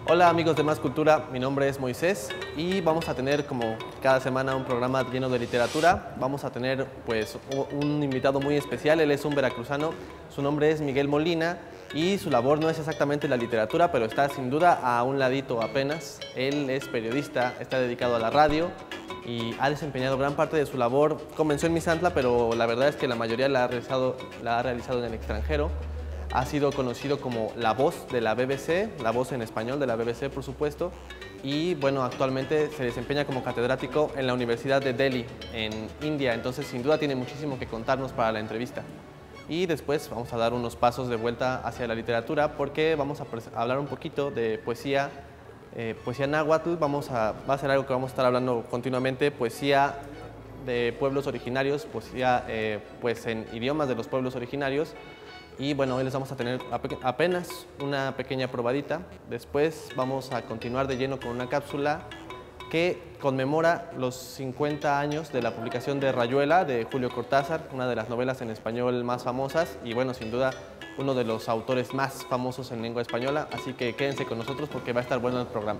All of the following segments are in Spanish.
Hola amigos de Más Cultura, mi nombre es Moisés y vamos a tener como cada semana un programa lleno de literatura. Vamos a tener pues un invitado muy especial, él es un veracruzano, su nombre es Miguel Molina y su labor no es exactamente la literatura, pero está sin duda a un ladito apenas. Él es periodista, está dedicado a la radio y ha desempeñado gran parte de su labor. Comenzó en Misantla, pero la verdad es que la mayoría la ha realizado en el extranjero. Ha sido conocido como la voz de la BBC, la voz en español de la BBC, por supuesto, y bueno, actualmente se desempeña como catedrático en la Universidad de Delhi, en India, entonces sin duda tiene muchísimo que contarnos para la entrevista. Y después vamos a dar unos pasos de vuelta hacia la literatura porque vamos a hablar un poquito de poesía, poesía náhuatl, va a ser algo que vamos a estar hablando continuamente, poesía de pueblos originarios, poesía pues en idiomas de los pueblos originarios. Y bueno, hoy les vamos a tener apenas una pequeña probadita. Después vamos a continuar de lleno con una cápsula que conmemora los 50 años de la publicación de Rayuela, de Julio Cortázar, una de las novelas en español más famosas y bueno, sin duda, uno de los autores más famosos en lengua española. Así que quédense con nosotros porque va a estar bueno el programa.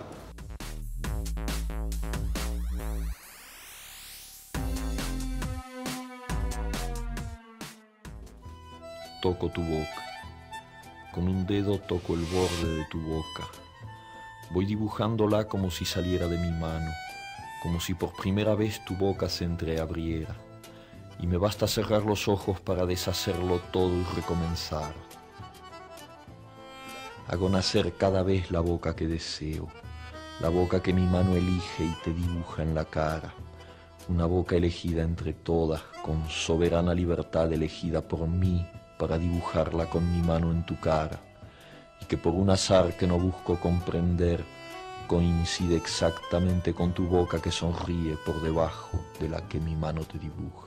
Toco tu boca, con un dedo toco el borde de tu boca. Voy dibujándola como si saliera de mi mano, como si por primera vez tu boca se entreabriera. Y me basta cerrar los ojos para deshacerlo todo y recomenzar. Hago nacer cada vez la boca que deseo, la boca que mi mano elige y te dibuja en la cara. Una boca elegida entre todas, con soberana libertad elegida por mí, para dibujarla con mi mano en tu cara, y que por un azar que no busco comprender, coincide exactamente con tu boca que sonríe por debajo de la que mi mano te dibuja.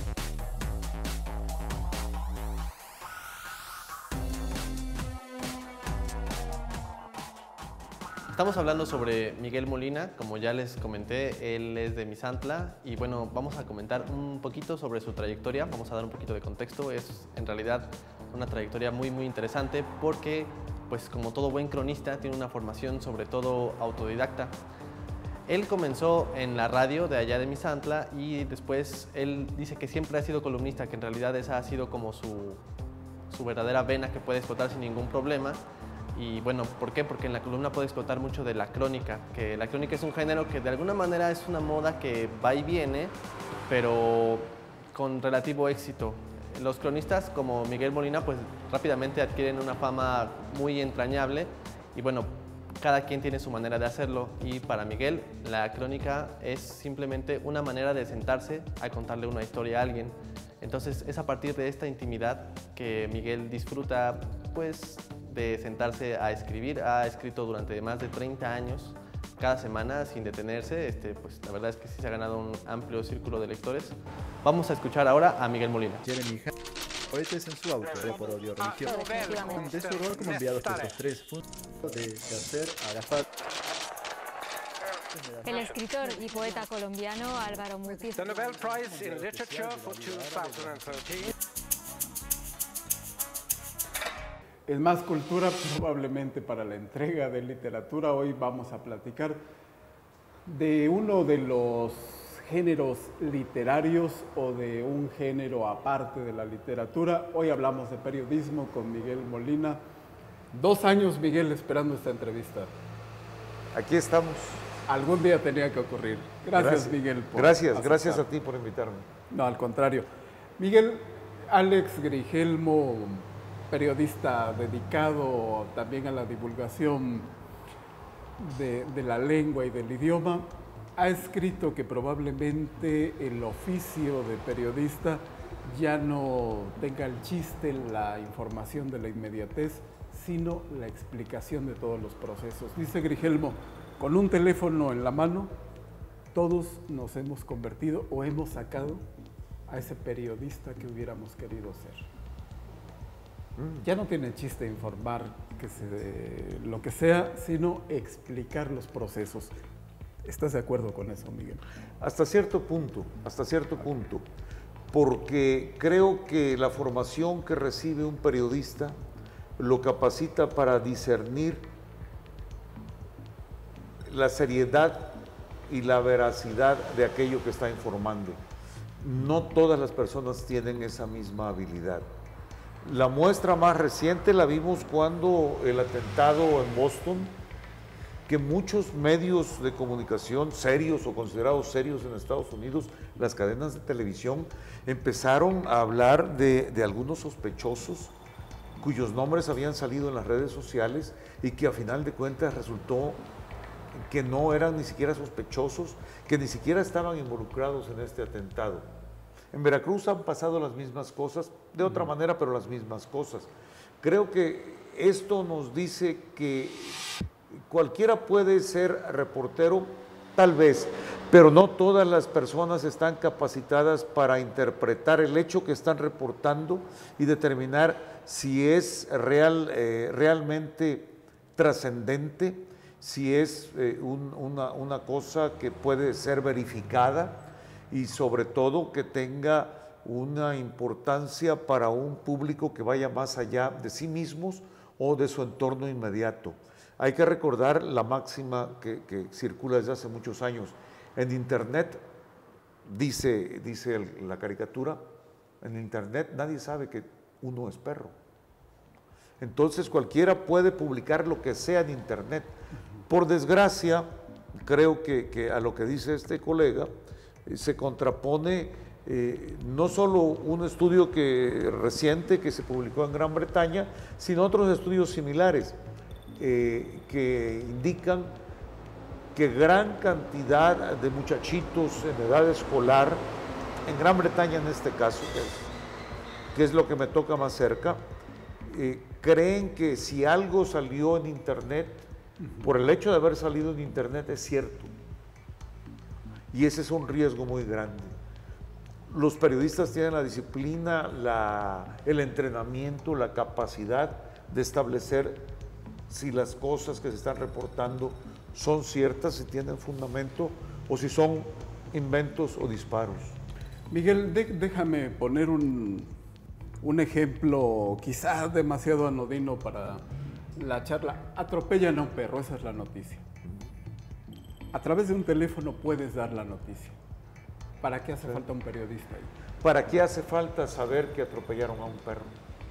Estamos hablando sobre Miguel Molina, como ya les comenté, él es de Misantla y bueno, vamos a comentar un poquito sobre su trayectoria, vamos a dar un poquito de contexto, es en realidad una trayectoria muy interesante porque pues como todo buen cronista tiene una formación sobre todo autodidacta. Él comenzó en la radio de allá de Misantla y después él dice que siempre ha sido columnista, que en realidad esa ha sido como su verdadera vena que puede explotar sin ningún problema. Y bueno, ¿por qué? Porque en la columna puede explotar mucho de la crónica, que la crónica es un género que de alguna manera es una moda que va y viene, pero con relativo éxito. Los cronistas como Miguel Molina pues rápidamente adquieren una fama muy entrañable y bueno, cada quien tiene su manera de hacerlo y para Miguel la crónica es simplemente una manera de sentarse a contarle una historia a alguien. Entonces es a partir de esta intimidad que Miguel disfruta pues de sentarse a escribir. Ha escrito durante más de 30 años, cada semana sin detenerse. Pues la verdad es que sí se ha ganado un amplio círculo de lectores. Vamos a escuchar ahora a Miguel Molina. Jeremy ahorita es en su auto por odio religión. De su rol como enviado de los tres puntos de hacer Arafat. El escritor y poeta colombiano Álvaro Mutis. The Nobel Prize in Literature for 2013. En Más Cultura, probablemente para la entrega de literatura, hoy vamos a platicar de uno de los géneros literarios o de un género aparte de la literatura. Hoy hablamos de periodismo con Miguel Molina. 2 años, Miguel, esperando esta entrevista. Aquí estamos. Algún día tenía que ocurrir. Gracias Miguel. Gracias a ti por invitarme. No, al contrario. Miguel, Alex Grigelmo, periodista dedicado también a la divulgación de la lengua y del idioma, ha escrito que probablemente el oficio de periodista ya no tenga el chiste, la información de la inmediatez, sino la explicación de todos los procesos. Dice Grigelmo, con un teléfono en la mano, todos nos hemos convertido o hemos sacado a ese periodista que hubiéramos querido ser. Ya no tiene chiste informar lo que sea, sino explicar los procesos. ¿Estás de acuerdo con eso, Miguel? Hasta cierto punto, porque creo que la formación que recibe un periodista lo capacita para discernir la seriedad y la veracidad de aquello que está informando. No todas las personas tienen esa misma habilidad. La muestra más reciente la vimos cuando el atentado en Boston, que muchos medios de comunicación serios o considerados serios en Estados Unidos, las cadenas de televisión, empezaron a hablar de algunos sospechosos cuyos nombres habían salido en las redes sociales y que a final de cuentas resultó que no eran ni siquiera sospechosos, que ni siquiera estaban involucrados en este atentado. En Veracruz han pasado las mismas cosas, de otra manera, pero las mismas cosas. Creo que esto nos dice que cualquiera puede ser reportero, tal vez, pero no todas las personas están capacitadas para interpretar el hecho que están reportando y determinar si es realmente trascendente, si es una cosa que puede ser verificada y sobre todo que tenga una importancia para un público que vaya más allá de sí mismos o de su entorno inmediato. Hay que recordar la máxima que circula desde hace muchos años. En Internet, dice la caricatura, en Internet nadie sabe que uno es perro. Entonces cualquiera puede publicar lo que sea en Internet. Por desgracia, creo que a lo que dice este colega se contrapone no solo un estudio reciente que se publicó en Gran Bretaña, sino otros estudios similares que indican que gran cantidad de muchachitos en edad escolar, en Gran Bretaña en este caso, que es lo que me toca más cerca, creen que si algo salió en Internet, por el hecho de haber salido en Internet es cierto. Y ese es un riesgo muy grande. Los periodistas tienen la disciplina, el entrenamiento, la capacidad de establecer si las cosas que se están reportando son ciertas, si tienen fundamento o si son inventos o disparos. Miguel, déjame poner un ejemplo quizá demasiado anodino para la charla. Atropellan a un perro, esa es la noticia. A través de un teléfono puedes dar la noticia. ¿Para qué hace falta un periodista ahí? ¿Para qué hace falta saber que atropellaron a un perro?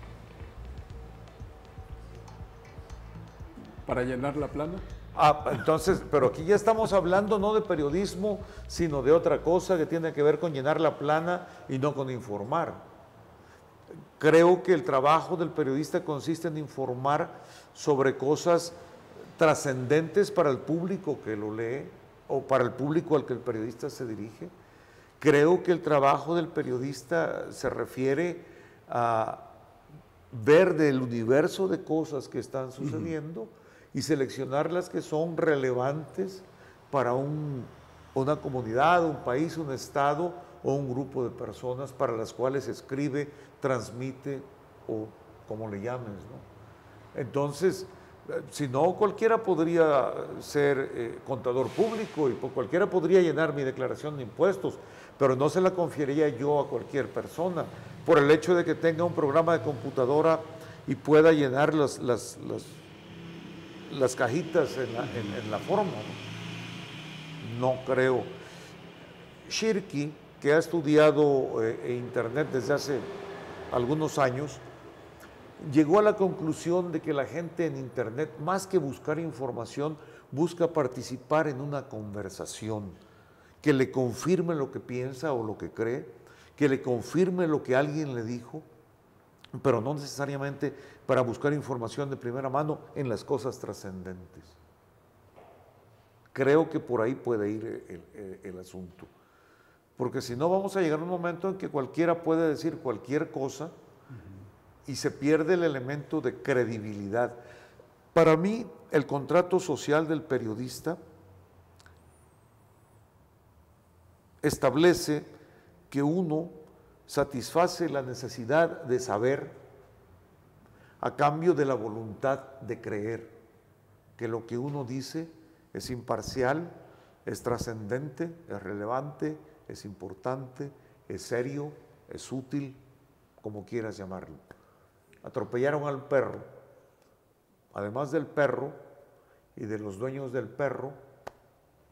¿Para llenar la plana? Entonces, pero aquí ya estamos hablando no de periodismo, sino de otra cosa que tiene que ver con llenar la plana y no con informar. Creo que el trabajo del periodista consiste en informar sobre cosas trascendentes para el público que lo lee o para el público al que el periodista se dirige. Creo que el trabajo del periodista se refiere a ver del universo de cosas que están sucediendo y seleccionar las que son relevantes para una comunidad, un país, un estado o un grupo de personas para las cuales escribe, transmite o como le llames, ¿no? Entonces, si no, cualquiera podría ser contador público y cualquiera podría llenar mi declaración de impuestos, pero no se la confiaría yo a cualquier persona por el hecho de que tenga un programa de computadora y pueda llenar las cajitas en la forma. No creo. Shirky, que ha estudiado Internet desde hace algunos años, llegó a la conclusión de que la gente en Internet, más que buscar información, busca participar en una conversación que le confirme lo que piensa o lo que cree, que le confirme lo que alguien le dijo, pero no necesariamente para buscar información de primera mano en las cosas trascendentes. Creo que por ahí puede ir el asunto, porque si no vamos a llegar a un momento en que cualquiera puede decir cualquier cosa y se pierde el elemento de credibilidad. Para mí, el contrato social del periodista establece que uno satisface la necesidad de saber a cambio de la voluntad de creer que lo que uno dice es imparcial, es trascendente, es relevante, es importante, es serio, es útil, como quieras llamarlo. Atropellaron al perro. Además del perro y de los dueños del perro,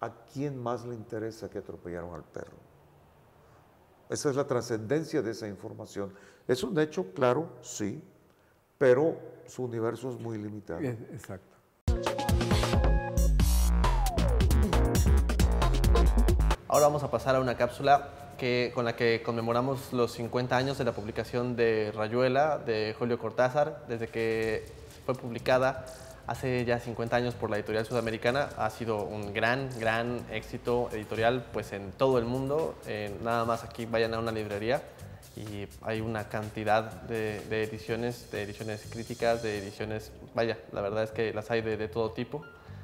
¿a quién más le interesa que atropellaron al perro? Esa es la trascendencia de esa información. Es un hecho, claro, sí, pero su universo es muy limitado. Exacto. Ahora vamos a pasar a una cápsula con la que conmemoramos los 50 años de la publicación de Rayuela, de Julio Cortázar. Desde que fue publicada hace ya 50 años por la editorial sudamericana, ha sido un gran éxito editorial pues, en todo el mundo. Nada más aquí vayan a una librería y hay una cantidad de ediciones críticas, de ediciones, vaya, la verdad es que las hay de todo tipo.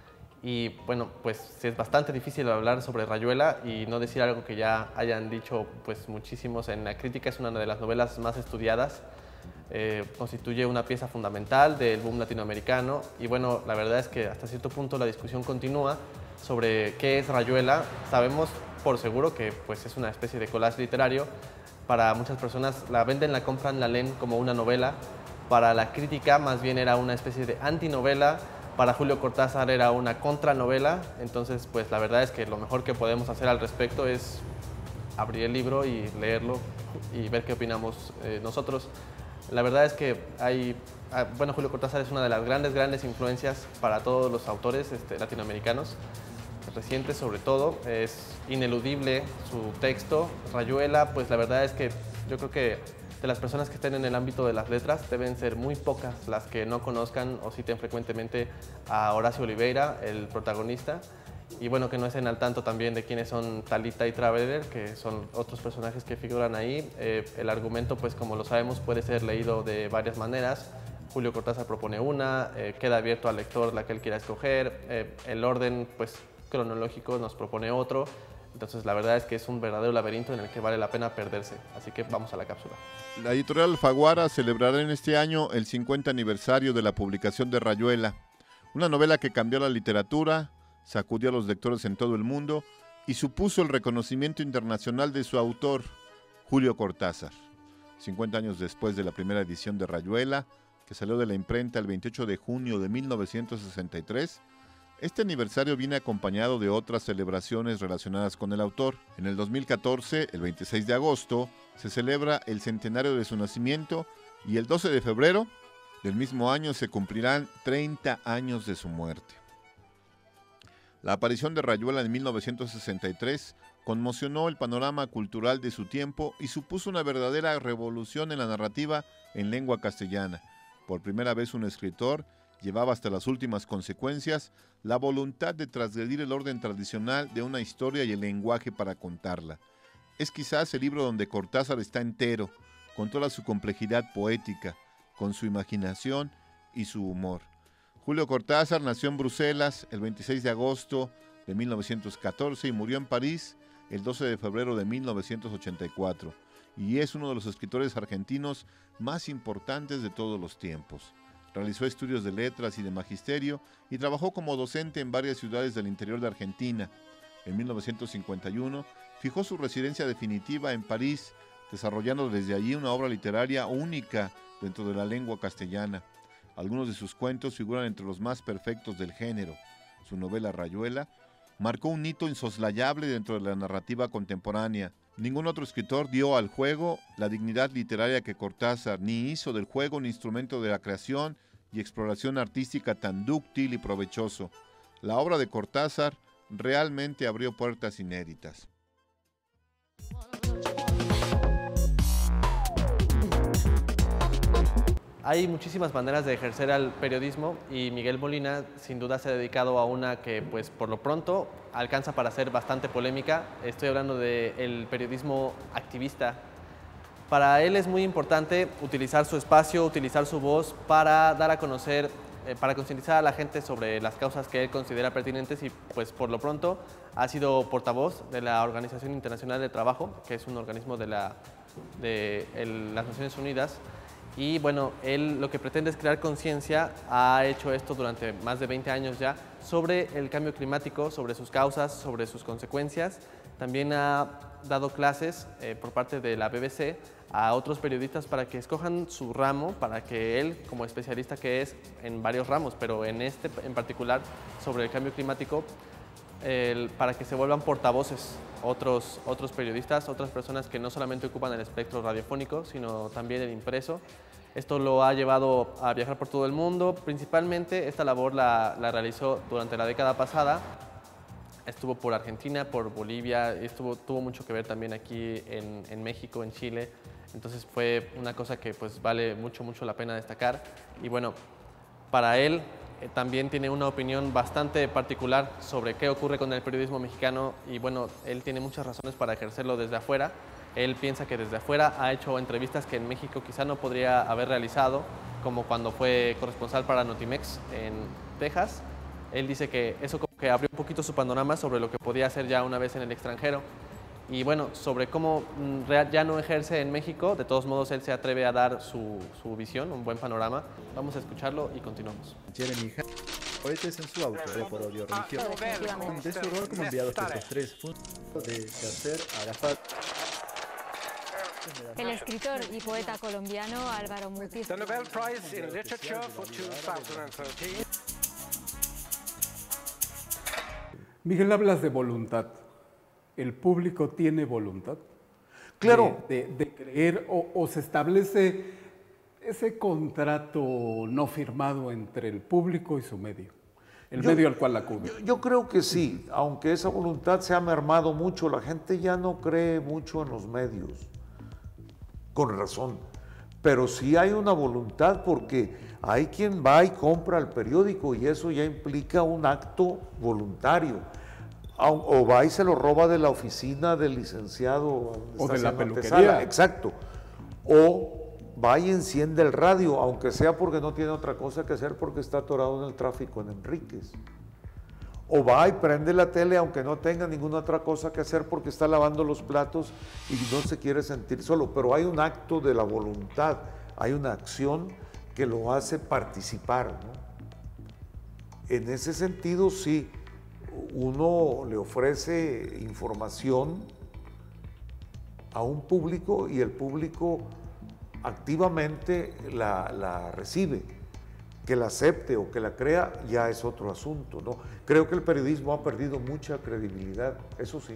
Y bueno, pues es bastante difícil hablar sobre Rayuela y no decir algo que ya hayan dicho pues muchísimos en la crítica. Es una de las novelas más estudiadas, constituye una pieza fundamental del boom latinoamericano y bueno, la verdad es que hasta cierto punto la discusión continúa sobre qué es Rayuela. Sabemos por seguro que pues es una especie de collage literario. Para muchas personas la venden, la compran, la leen como una novela. Para la crítica más bien era una especie de antinovela. Para Julio Cortázar era una contranovela, entonces pues la verdad es que lo mejor que podemos hacer al respecto es abrir el libro y leerlo y ver qué opinamos nosotros. La verdad es que bueno, Julio Cortázar es una de las grandes influencias para todos los autores latinoamericanos, recientes sobre todo. Es ineludible su texto. Rayuela, pues la verdad es que yo creo que de las personas que estén en el ámbito de las letras, deben ser muy pocas las que no conozcan o citen frecuentemente a Horacio Oliveira, el protagonista, y bueno, que no estén al tanto también de quiénes son Talita y Traveler, que son otros personajes que figuran ahí. El argumento, pues como lo sabemos, puede ser leído de varias maneras. Julio Cortázar propone una, queda abierto al lector la que él quiera escoger. El orden, pues cronológico, nos propone otro. Entonces la verdad es que es un verdadero laberinto en el que vale la pena perderse. Así que vamos a la cápsula. La editorial Alfaguara celebrará en este año el 50 aniversario de la publicación de Rayuela, una novela que cambió la literatura, sacudió a los lectores en todo el mundo y supuso el reconocimiento internacional de su autor, Julio Cortázar. 50 años después de la primera edición de Rayuela, que salió de la imprenta el 28 de junio de 1963, este aniversario viene acompañado de otras celebraciones relacionadas con el autor. En el 2014, el 26 de agosto, se celebra el centenario de su nacimiento y el 12 de febrero del mismo año se cumplirán 30 años de su muerte. La aparición de Rayuela en 1963 conmocionó el panorama cultural de su tiempo y supuso una verdadera revolución en la narrativa en lengua castellana. Por primera vez un escritor llevaba hasta las últimas consecuencias la voluntad de transgredir el orden tradicional de una historia y el lenguaje para contarla. Es quizás el libro donde Cortázar está entero, con toda su complejidad poética, con su imaginación y su humor. Julio Cortázar nació en Bruselas el 26 de agosto de 1914 y murió en París el 12 de febrero de 1984, y es uno de los escritores argentinos más importantes de todos los tiempos. Realizó estudios de letras y de magisterio y trabajó como docente en varias ciudades del interior de Argentina. En 1951 fijó su residencia definitiva en París, desarrollando desde allí una obra literaria única dentro de la lengua castellana. Algunos de sus cuentos figuran entre los más perfectos del género. Su novela Rayuela marcó un hito insoslayable dentro de la narrativa contemporánea. Ningún otro escritor dio al juego la dignidad literaria que Cortázar, ni hizo del juego un instrumento de la creación y exploración artística tan dúctil y provechoso. La obra de Cortázar realmente abrió puertas inéditas. Hay muchísimas maneras de ejercer el periodismo y Miguel Molina sin duda se ha dedicado a una que pues por lo pronto alcanza para ser bastante polémica. Estoy hablando del periodismo activista. Para él es muy importante utilizar su espacio, utilizar su voz para dar a conocer, para concientizar a la gente sobre las causas que él considera pertinentes y pues por lo pronto ha sido portavoz de la Organización Internacional del Trabajo, que es un organismo de las Naciones Unidas. Y bueno, él lo que pretende es crear conciencia, ha hecho esto durante más de 20 años ya, sobre el cambio climático, sobre sus causas, sobre sus consecuencias. También ha dado clases por parte de la BBC a otros periodistas para que escojan su ramo, para que él, como especialista que es en varios ramos, pero en este en particular sobre el cambio climático, para que se vuelvan portavoces otros periodistas, otras personas que no solamente ocupan el espectro radiofónico, sino también el impreso. Esto lo ha llevado a viajar por todo el mundo. Principalmente esta labor la realizó durante la década pasada. Estuvo por Argentina, por Bolivia, tuvo mucho que ver también aquí en México, en Chile. Entonces fue una cosa que pues vale mucho la pena destacar. Y bueno, para él también tiene una opinión bastante particular sobre qué ocurre con el periodismo mexicano y bueno, él tiene muchas razones para ejercerlo desde afuera. Él piensa que desde afuera ha hecho entrevistas que en México quizá no podría haber realizado, como cuando fue corresponsal para Notimex en Texas. Él dice que eso como que abrió un poquito su panorama sobre lo que podía hacer ya una vez en el extranjero. Y bueno, sobre cómo ya no ejerce en México, de todos modos él se atreve a dar su visión, un buen panorama. Vamos a escucharlo y continuamos. Jeremy cohetes en su auto por odio religioso. De su rol como enviado especial 3 de Yasser Arafat. El escritor y poeta colombiano Álvaro Mutis. The Nobel Prize in Literature for 2013. Miguel, hablas de voluntad. ¿El público tiene voluntad? Claro. De creer o se establece ese contrato no firmado entre el público y su medio, el medio al cual acude. Yo creo que sí, aunque esa voluntad se ha mermado mucho, la gente ya no cree mucho en los medios, con razón, pero sí hay una voluntad porque hay quien va y compra el periódico y eso ya implica un acto voluntario. O va y se lo roba de la oficina del licenciado. O de la peluquería. Exacto. O va y enciende el radio, aunque sea porque no tiene otra cosa que hacer porque está atorado en el tráfico en Enríquez. O va y prende la tele aunque no tenga ninguna otra cosa que hacer porque está lavando los platos y no se quiere sentir solo. Pero hay un acto de la voluntad, hay una acción que lo hace participar, ¿no? En ese sentido, sí. Uno le ofrece información a un público y el público activamente la recibe. Que la acepte o que la crea ya es otro asunto, ¿no? Creo que el periodismo ha perdido mucha credibilidad, eso sí.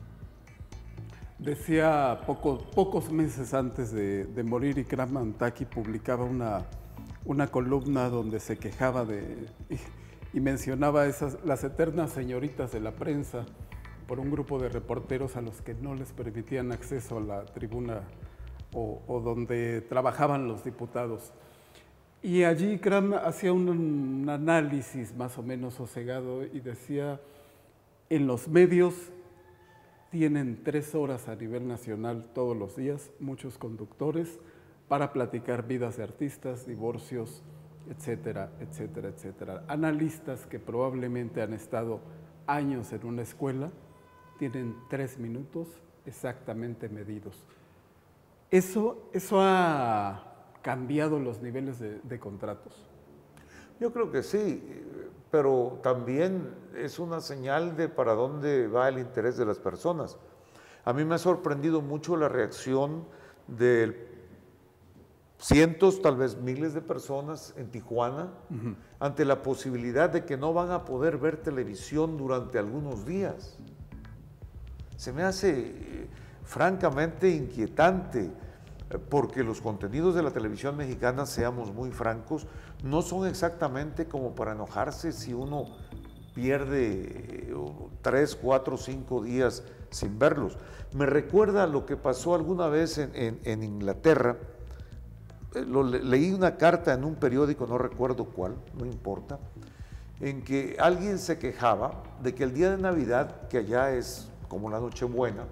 Decía pocos meses antes de morir, Ikram Antaki publicaba una columna donde se quejaba y mencionaba las eternas señoritas de la prensa por un grupo de reporteros a los que no les permitían acceso a la tribuna o donde trabajaban los diputados. Y allí Ikram hacía un análisis más o menos sosegado y decía, en los medios tienen 3 horas a nivel nacional todos los días, muchos conductores, para platicar vidas de artistas, divorcios, etcétera, etcétera, etcétera. Analistas que probablemente han estado años en una escuela tienen 3 minutos exactamente medidos. Eso ha cambiado los niveles de contratos. Yo creo que sí, pero también es una señal de para dónde va el interés de las personas. A mí me ha sorprendido mucho la reacción de cientos, tal vez miles de personas en Tijuana ante la posibilidad de que no van a poder ver televisión durante algunos días. Se me hace francamente inquietante porque los contenidos de la televisión mexicana, seamos muy francos, no son exactamente como para enojarse si uno pierde 3, 4, 5 días sin verlos. Me recuerda lo que pasó alguna vez en Inglaterra. Leí una carta en un periódico, no recuerdo cuál, no importa, en que alguien se quejaba de que el día de Navidad, que allá es como la Nochebuena,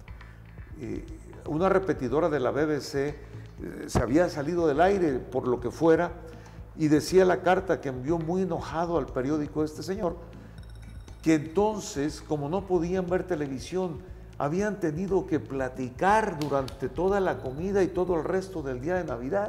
una repetidora de la BBC se había salido del aire por lo que fuera y decía la carta que envió muy enojado al periódico este señor, que entonces, como no podían ver televisión, habían tenido que platicar durante toda la comida y todo el resto del día de Navidad.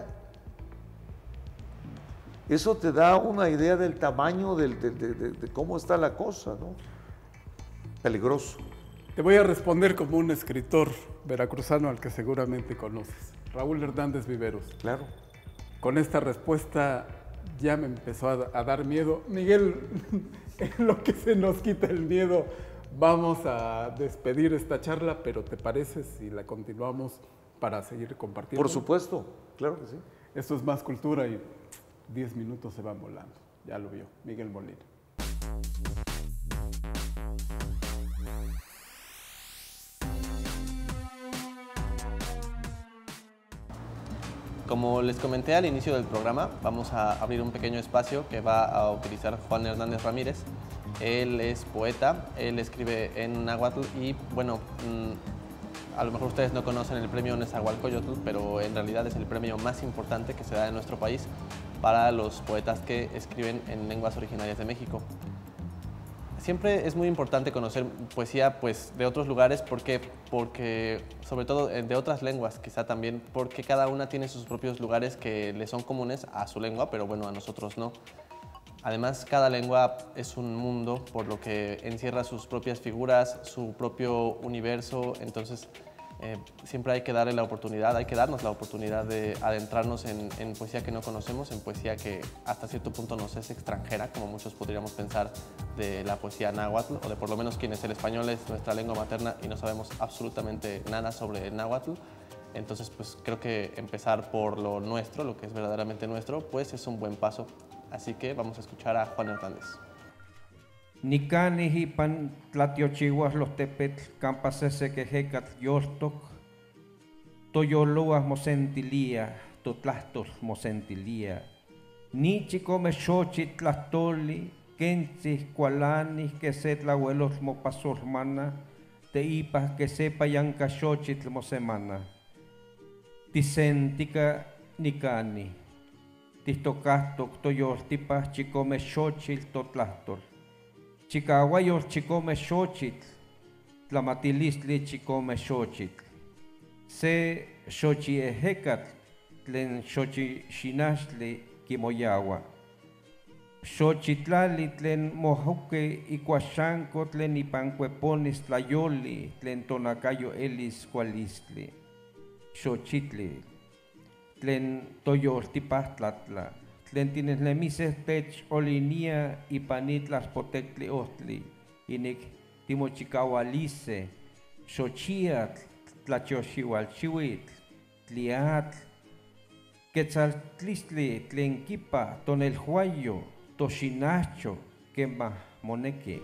Eso te da una idea del tamaño de cómo está la cosa, ¿no? Peligroso. Te voy a responder como un escritor veracruzano al que seguramente conoces, Raúl Hernández Viveros. Claro. Con esta respuesta ya me empezó a dar miedo. Miguel, En lo que se nos quita el miedo, vamos a despedir esta charla, pero ¿te parece si la continuamos para seguir compartiendo? Por supuesto, claro que sí. Esto es Más Cultura y 10 minutos se van volando. Ya lo vio Miguel Molina. Como les comenté al inicio del programa, vamos a abrir un pequeño espacio que va a utilizar Juan Hernández Ramírez. Él es poeta, él escribe en náhuatl y bueno, a lo mejor ustedes no conocen el premio Nezahualcóyotl, pero en realidad es el premio más importante que se da en nuestro país para los poetas que escriben en lenguas originarias de México. Siempre es muy importante conocer poesía pues, de otros lugares porque sobre todo de otras lenguas, quizá también, porque cada una tiene sus propios lugares que le son comunes a su lengua, pero bueno, a nosotros no. Además, cada lengua es un mundo, por lo que encierra sus propias figuras, su propio universo, entonces siempre hay que darle la oportunidad, hay que darnos la oportunidad de adentrarnos en poesía que no conocemos, en poesía que hasta cierto punto nos es extranjera, como muchos podríamos pensar de la poesía náhuatl, o de por lo menos quienes el español es nuestra lengua materna y no sabemos absolutamente nada sobre el náhuatl. Entonces, pues creo que empezar por lo nuestro, lo que es verdaderamente nuestro, pues es un buen paso. Así que vamos a escuchar a Juan Hernández. Nicani hipan tlatiochihuas los tepetl campasese que hecat yortok toyoluas mosentilia totlastos mosentilia ni chicome xochit tlastoli kenchis kualanis que se tlahuelos mopasormana te ipas que sepa yanka xochit mosemana tisentica nicani tistocastok toyortipas chicome xochil totlastol Chicahuayos chicome xochitl, tlamatilistli chicome xochitl. Se xochiehecatl, tlen xochixinaxtli kimoyawa. Xochitlali tlen mojuque ikuaxanco tlen ipancueponis tlayoli, tlen tonacayo elis cualistli. Xochitli, tlen toyoltipastlatla. Tlen tineslemises tech olinia y panitlas potectli ostli, inik timochicaualice, xochiatl, tlachoxihualchihuitl, tliatl, quetzaltlistli, tlen kipa, tonelhuayo, toxinacho, quema moneque.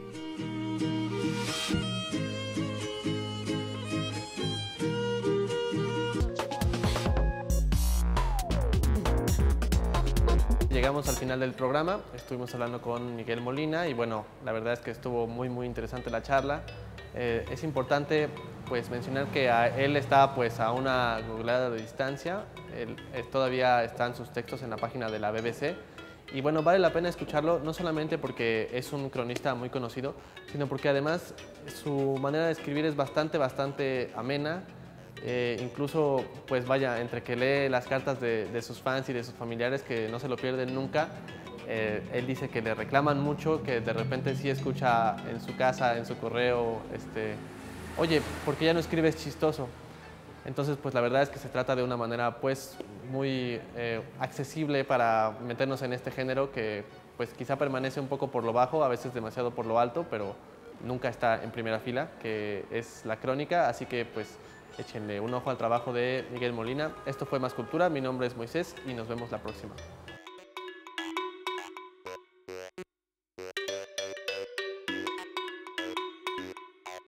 Llegamos al final del programa, estuvimos hablando con Miguel Molina y bueno, la verdad es que estuvo muy interesante la charla. Es importante pues mencionar que él está pues a una googleada de distancia, todavía están sus textos en la página de la BBC y bueno, vale la pena escucharlo no solamente porque es un cronista muy conocido, sino porque además su manera de escribir es bastante amena. Incluso, pues vaya, entre que lee las cartas de sus fans y de sus familiares que no se lo pierden nunca, él dice que le reclaman mucho, que de repente sí escucha en su casa, en su correo, oye, ¿por qué ya no escribes chistoso? Entonces, pues la verdad es que se trata de una manera pues muy accesible para meternos en este género que pues quizá permanece un poco por lo bajo, a veces demasiado por lo alto, pero nunca está en primera fila, que es la crónica, así que pues échenle un ojo al trabajo de Miguel Molina. Esto fue Más Cultura, mi nombre es Moisés y nos vemos la próxima.